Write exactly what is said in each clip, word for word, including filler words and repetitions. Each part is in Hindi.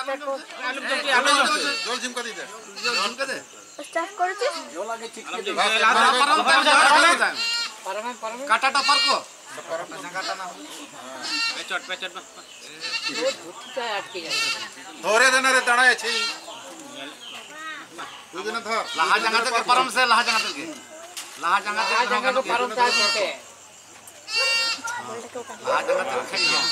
জল ঝিমকা দি দে জল ঝিমকা দে স্টার্ট করেছিস জল আগে চিকতে দে পারমে পারমে কাটাটা পারকো কাটা না পেচট পেচট না ধুতিটা আটকে যায় ধরে দেনা রে দাঁড়ায় আছে তুই দেনা ধর লাহা জাঙ্গা থেকে পারম সে লাহা জাঙ্গা থেকে লাহা জাঙ্গা থেকে জায়গা তো পারম তা দিতে লাহা জাঙ্গা থেকে খাই जा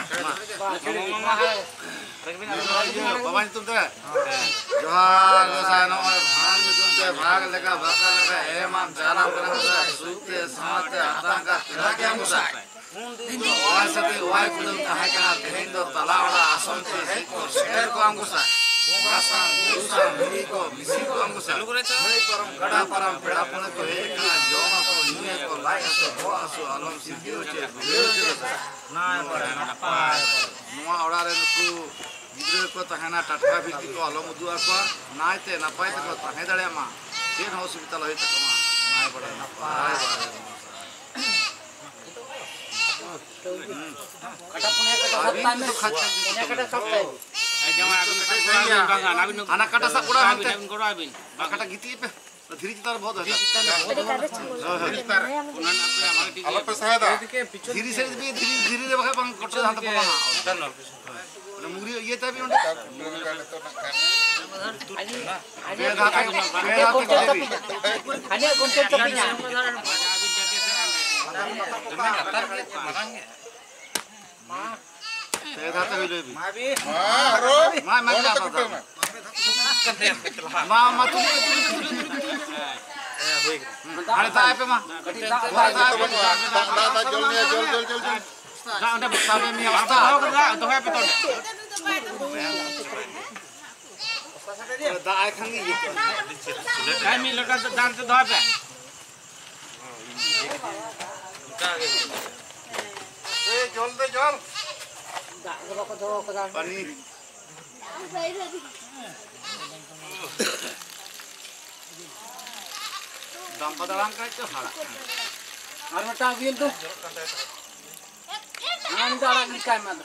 बाबा जी तुम तो जोहार गोसाई नमो भान जी तुम तो भाग लगा भागा लगा हे मां जाना करा सुते समाते आतंका तिला क्या मुसा वाय सती वाय कुदम कहा क्या तेहिं दो तलावड़ा आसम के को शेर को अंगुसा बोगासा गुसा मिली को मिसी को अंगुसा नहीं परम गड़ा परम पेड़ा पुने को एक ना जोमा को निये को लाई तो हो आसु आलम सिद्धि होचे ना बड़ा ना पाए नुआ ओड़ा रे नुकु गिद्रे को तहना टटका बिति को आलम उदुआ को नायते नपाय ते को तहे दड़े मा चेन हॉस्पिटल होय त कमा नाय बड़ा ना पाए कटा पुने कटा सप्ताह में पुने कटा सप्ताह जमा आना कटा सा कोड़ा हनते कोड़ा बिन कटा गीती पे धीरे चितार बहुत है আলো पे सहायता धीरे से भी धीरे धीरे रे बखा बंग कटसे हाथ पड़ा ना मुगरी ये तभी उंडे आजी आजी खाने गुंटे चपिना ते धाते होइले भी मां भी मां रो मां मां जा मां मां तू अरे ताए पे मां दादा जल ने जल जल जल जल जा उंडे सामने में अवस्था तो है पे तो दा खांगी ये काय मी लगा दान से दो पे ए जल दे जल दा को दो को दा पानी दाम पदाराम का तो हाड़ा और मटा बिल तो नान दाड़ा निकाय मत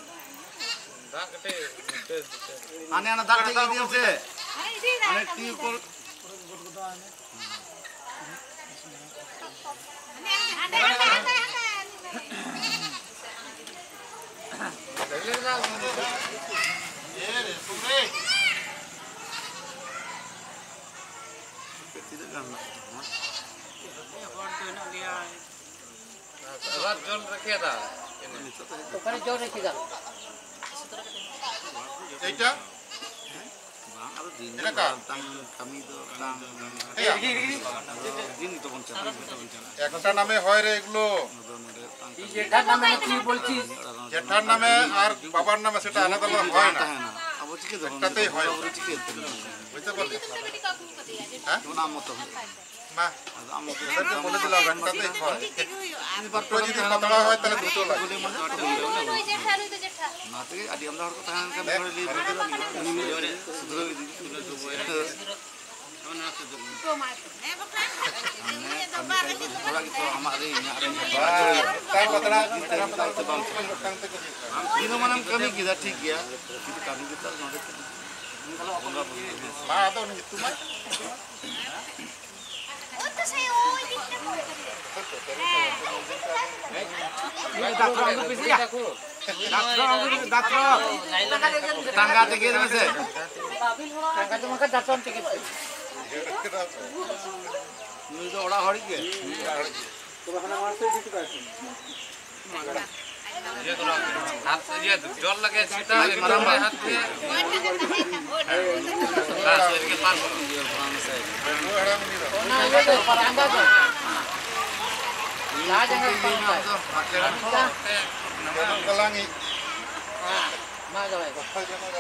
आने आना दाग टेकी दियो से आने टी को ये रे सुरे रात जल रखे था तो करे जोर रखेगा এইটা bang aru din এটা কা tang kami to tang din to বঞ্চনা একটা নামে হয় রে এগুলো এই জেঠার নামে কি বলছিস জেঠার নামে আর বাবার নামে সেটা আলাদা আলাদা হয় না আবো চিকে তো একটাতেই হয় আবো চিকে তো বুঝতে পারলি হ্যাঁ তো নাম মত মা আমো সেটা বলে দিলাম একটাতেই হয় বাট্টো যদি পাতলা হয় তাহলে দুটো লাগে নাতে আদি আমরা হর কথা কান করে লি জোরে সুদ্র সুদ্র তো বয় আমরা তো তো মা নে বকরা নে দবা রে थोड़ा की तो हमारे यहां তার পাতলা तो बंद दिन मनम कमी किदा ठीक गया কিন্তু कमी किदा नोडे মা আদো নি তুমি ও তো সেই ওই দিকটা এই ডাক্তার আঙ্গুল পিছে ডাক্তার আঙ্গুল ডাক্তার টাঙ্গা থেকে দেছে টাকা তোমাকে ডাক্তার থেকে নি তো ওড়া হড়ি কে তো ওখানে মারতে দিতে পারছিস ये तो हाथ से ये जोर लगे सीधा मरम हाथ पे लास्ट के पास ये पुरान से ना ये तो परांगा तो ला जंगल तो galangi मा गवाई को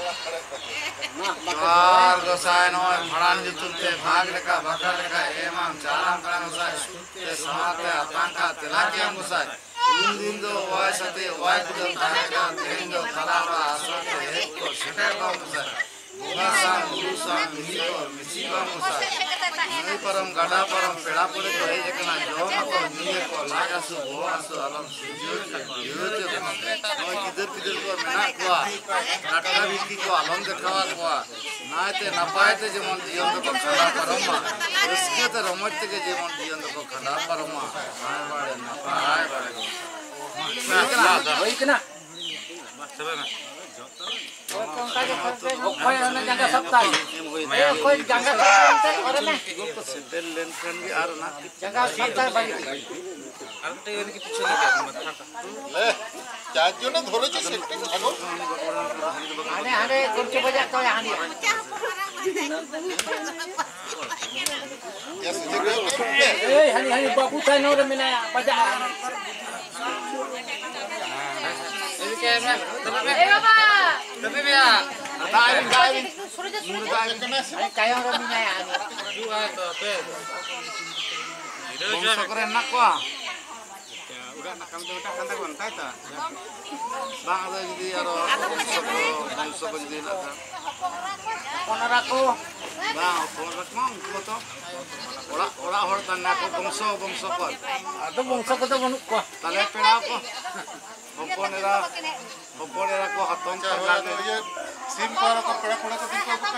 जोहार गोसाई नमो भड़ान जुतुते भाग लगा भगा लगा एमाम चालाम करन गोसाई सुते समाते आतंका तिला के गोसाई दिन दिन दो वाय सते वाय कुदम ताहेगा दिन दो तलावा आसो के एक को शिकर को गोसाई Sang urusan misiko misiko musa. Ini param gada param peda pore to ei ekna jom ko niye ko laga su bo asu alam sujud yut no kider kider ko mena ko natka biki ko alam dekhawa ko naite napaite jemon diyon ko khana parama uske te romot te jemon diyon ko khana parama nae bade napae bade ko Oi kena. sebena Kong kaje koi ana jangka sabtai. Eh koi jangka sabtai ore me. ko setel len kan bi ar na Jangka sabtai bagi. ले चार्ज ना धोरे जो सेटिंग आगो Ane ane kurci bajak to ya ani. या सीधे Eh hani hani babu tai no remena bajak. Eh baba. Tapi ya. dain dain Suruh je suruh. Ani kayo remena ya ani. bongso keren nak ko Udah nak kami udah kan tak kontak ta. bang ada jadi aro bongso ko bongso ko jadi nak Konar aku. bang phone rak mang ko to ora ora hor tan na ko bongso bongso ko Ado bongso ko to bunuk ko. tale peda ko hopon era hopon era ko haton क्या par हुआ तो lage ये सिम पर को पड़ा पड़ा तो दिन को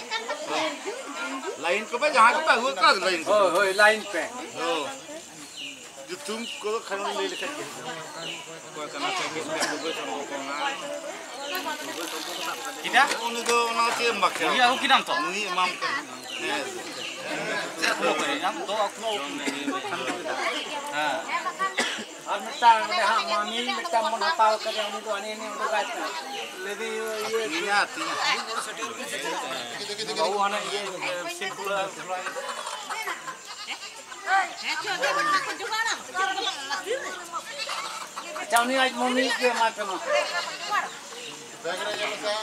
lain ko ba jahan ko ba hu ka lain ko Oh, hoi line pe. oh जो तुम को खाना ले लेकर के Tidak? onu do na ke makhe Iya aku kinam to. ni imam ka Aku ko yang to aku mau. Ha. Ar mita de ha mami mita mon hataw ka yang itu ani ini untuk kata. Lebih ye ni ati bau ana ye simple. Kacau ni aj mami ke macam mana? Bag रे जब से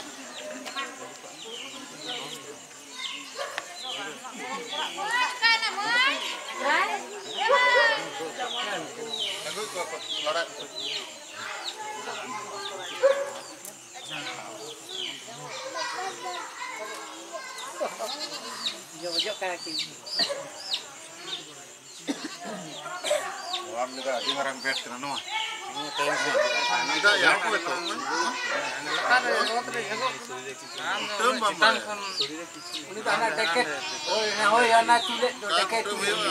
अगो को लड़ा Jauh-jauh kaki. हम लगा दिन रंग बैठ कर नो इदा या को तो तुम बम्बा Ini tak nak deket. Oh, nah, oh, ya nak culik tu deket.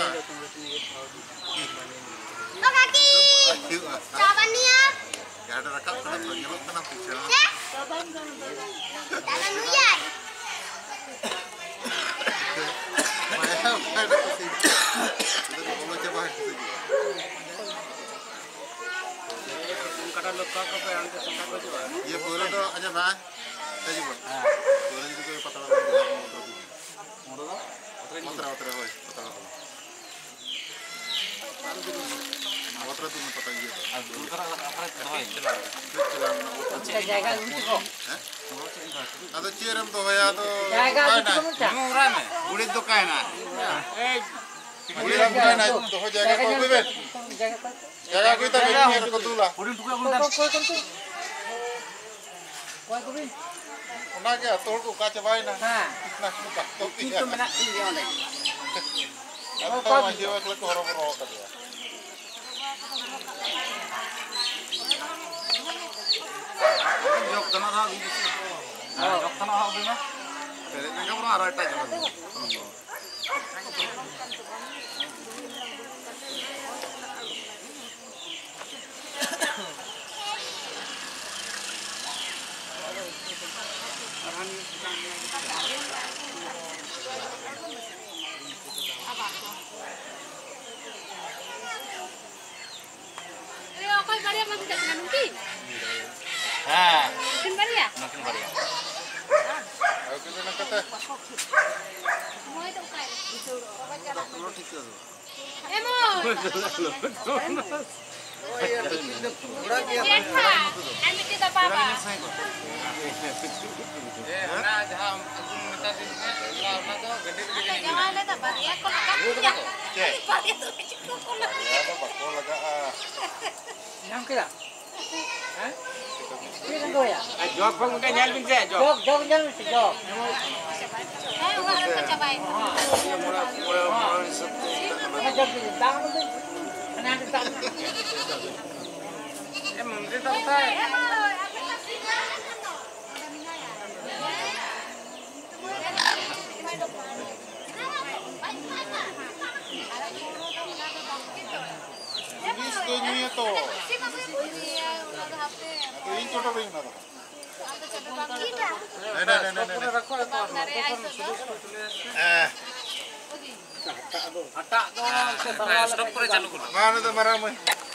Oh kaki. Coba nih ya. ya ada rakap kan nyelok kan picture Jangan hujan. Maya ada pasti itu mau coba gitu Kadang luka ke yang ke tempat tu juga. ये बोलो तो अच्छा भाई तजी बोल हाँ. बोलो जी को पता लगा मोटर मोटर होय पता लगा मोटर तुम पता ये Kita jaga dulu tu. ada ciram तो होया तो Jaga dulu tu macam. murah me ulit do kai na Eh, ciram का ना तो हो जाएगा कोई भी jaga tu. जाएगा कोई तो नहीं को तुला Pudin tu kan dah. Kau kan tu. Kau tu ni. ना क्या तोड़ को का चबाई ना Ha. ना का तो Itu menak ini yang ada. अब तो माजे वाला को हरो हरो कर दिया jok kana ha bi jok kana ha bi na pere na ka ara ta jok Eh, apa karya masih tak nanti? ha Mungkin karya? makin bari अब कितने ना कहते Mau itu kai. lo thik to Eh mau. Jeka. Ambil kita apa? na jaha aku minta din na na to gede gede Jangan lihat apa ya kalau kamu ya. Pak itu cukup lah. ya तो बको लगा आ Yang kira. Ha? kita Jog bang udah nyal bin saya jog. Eh, orang orang cabai. Emang dia tak tahu. Ini sedunia tuh. Ini coba begini nada. Nenek nenek nenek. Eh. Hata tu. Stop kore chalu karo. Mana tuh marah mu?